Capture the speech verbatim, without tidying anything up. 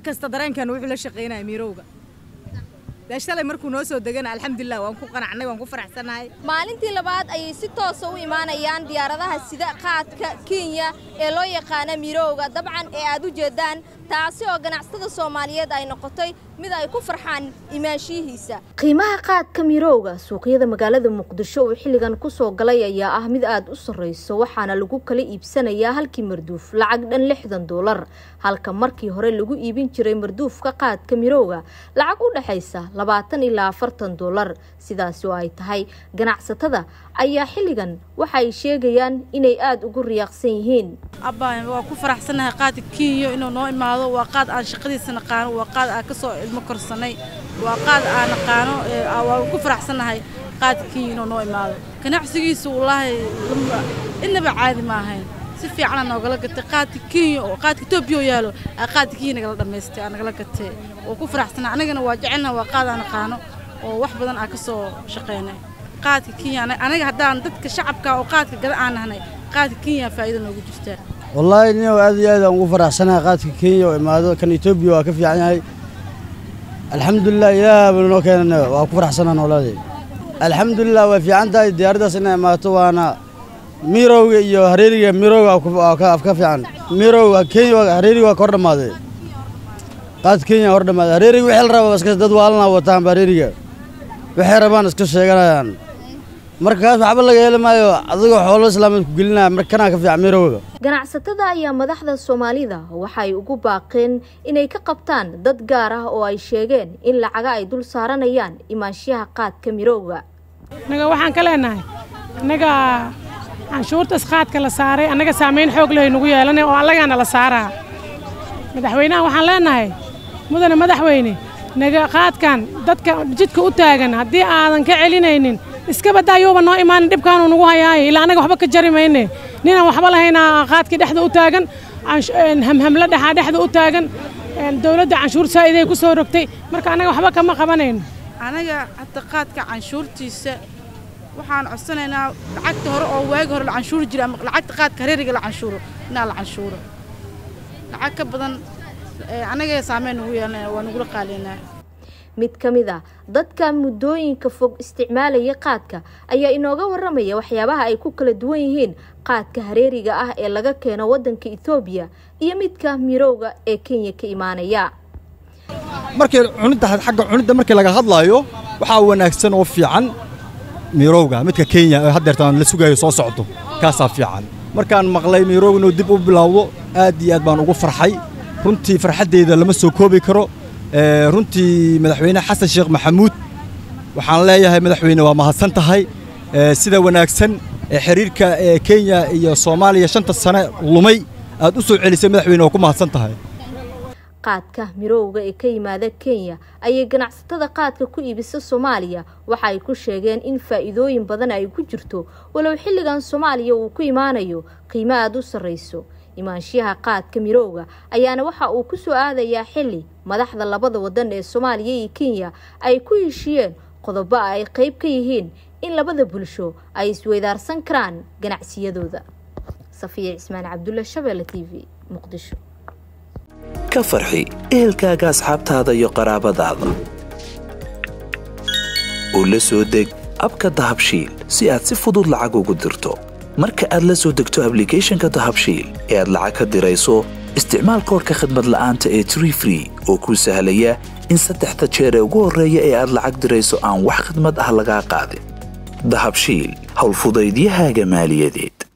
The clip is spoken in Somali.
markasta dareenkan wuxuu la shaqeynaa miirowga daashtalay markuu noo soo degan alxamdulillah waan ku qanacnay waan ku faraxsanahay maalintii labaad ayay si toos ah u imaanayaan diyaaradaha sida qaadka Kenya ee loo yaqaan miirowga dabcan ee aad u jeedaan taasi oo ganacsatada Soomaaliyeed ay noqotay mid ay ku farxaan imaanshihiisa qiimaha qaadka miirowga suuqyada magaalada Muqdisho oo xilligan ku soo galay ayaa ah mid aad u sareyso waxaana lagu kala iibsanayaa halkii marduuf lacag dhan lixdan dollar halka markii hore lagu iibin jiray marduufka qaadka miirowga lacag u dhaxaysa labaatan ilaa afartan dollar sidaas oo ay tahay ganacsatada ayaa xilligan waxa ay sheegayaan inay aad ugu riyaaqsan yihiin abaan waa ku faraxsanahay qaadka Kenya inuu noo imaado waa qaad aan shaqadiisa naqaan waa qaad aan ka soo ilmo korsanay waa qaad aan naqaano waa ku faraxsanahay qaadka Kenya inuu noo imaado ganacsigiisu wallahi inaba caadi ma ahayn si fiican noogala gatay qaadka Kenya oo qaadka Ethiopia yaalo qaadka Kenya nagala dhameystay aan nagala gatay oo ku faraxsanahay anagana waa jecelnahay waa qaad aan naqaano oo wax badan aan ka soo shaqeynay qaadka Kenya anaga hadaan dadka shacabka oo qaadka gada aan nahnay qaadka Kenya faa'iido noogu jirtaa wallahi inuu aad iyo aad ugu faraxsanahay qaadka Kenya oo imaado kan Ethiopia waa ka fiican yahay alxamdulillah ilaahay bano keenana waa ku faraxsanahay nololeed alxamdulillah waa fiican tahay diyaaradaas inay imaato waana miirowga iyo hareeriga miirowga ka ka fiican miirowga Kenya hareeriga waa kor dhamaaday qaadka Kenya hor dhamaaday hareeriga wixii la rabo iska dad waalna wataan hareeriga waxay rabaan iska sheeganayaan markaas waxba laga helmaayo adiga xoolo islaamid ku gelinaa markana ka fiican miirowga ganacsatada ayaa madaxda Soomaalida waxa ay ugu baaqeen inay ka qabtaan dad gaar ah oo ay sheegeen in lacaga ay dul saaranayaan imaanshiyaha qaadka miirowga naga waxaan ka leenahay naga canshuurta qaadka la saaray anaga saameyn xoog leh nagu yeelanay oo allagana la saaraa madaxweynaha waxaan leenahay mudane madaxweyne naga qaadkan dadka jidka u taagan hadii aadan ka celinaynin iska badayooba noo imaan dibkaan uu nagu hayaay ilaa anaga waxba ka jarimayne nina waxba lahayna qaadkii dhexda u taagan hamham la dhaxa dhexda u taagan dawladda canshuur saa'iday ku soo rogtay marka anaga waxba kama qabanayno anaga hadda qaadka canshuurtiisa waxaan codsanaynaa lacagta hore oo waag hore la canshuur jiray ama lacagta qaadka hareeriga la canshuuro inaa la canshuuro lacag ka badan anaga saameyn ugu yeelanaya waa nagu qaaleynaa mid kamid ah dadka muddooyinka fog isticmaalaya qaadka ayaa inooga waramaya waxyaabaha ay ku kala duwan yihiin qaadka hareeriga ah ee laga keeno wadanka Ethiopia iyo midka miirowga ee Kenya ka imaanaya markii cunida xagga cunida markii laga hadlayo waxa wanaagsan oo fiican miirowga midka Kenya ee hadeertaan la sugayo soo socdo kaasa fiican markaan maqlay miirowga inuu dib u bilowdo aad iyo aad baan ugu farxay runtii farxadeeda lama soo koobi karo runtii madaxweyne xasan sheekh maxamuud waxaan leeyahay madaxweyne waa mahadsan tahay sida wanaagsan ee xiriirka ee Kenya iyo Soomaaliya shanta sano lumay aad u soo celisay madaxweyne oo ku mahadsan tahay qaadka miirowga ee ka yimaada Kenya ayay ganacsatada qaadka ku iibisa Soomaaliya waxa ay ku sheegeen in faa'iidooyin badan ay ku jirto walow xilligan Soomaaliya uu ku imaanayo qiimo aad u sareyso imaanshiyaha qaadka miirowga ayaana waxa uu ku soo aadayaa xilli madaxda labada wadan ee Soomaaliya iyo Kenya ay ku heshiyeen qodobo ay qayb ka yihiin in labada bulsho ay isweydaarsan karaan ganacsiyadooda Safiya Ismaan Cabdulla Shabeelle T V Muqdisho ka farxi ehelkaaga asxaabtaada iyo qaraabadaada oo la soo deg abka dahabshiil si aad si fudud lacag ugu dirto marka aad la soo degto application-ka dahabshiil ee aad lacag ka dirayso isticmaal koodka khidmad la'aanta ee Tree Free oo ku sahlaya in saddexda jeer ee ugu horeeya ee aad lacag dirayso aan wax khidmad ah laga qaadin dahabshiil hawl fudaydiyahaaga maaliyadeed